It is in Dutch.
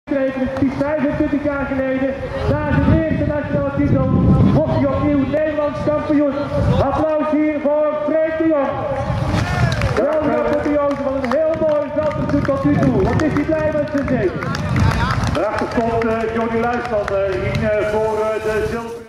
Precies 25 jaar geleden, na zijn eerste nationale titel, wordt hij opnieuw Nederlands kampioen. Applaus hier voor Freek de Jong. Geweldige apotheose van een heel mooi veldpursuit tot nu toe. Wat is hij blij met zijn zege? Daarachter stond Johnny Luijsman voor de zilver.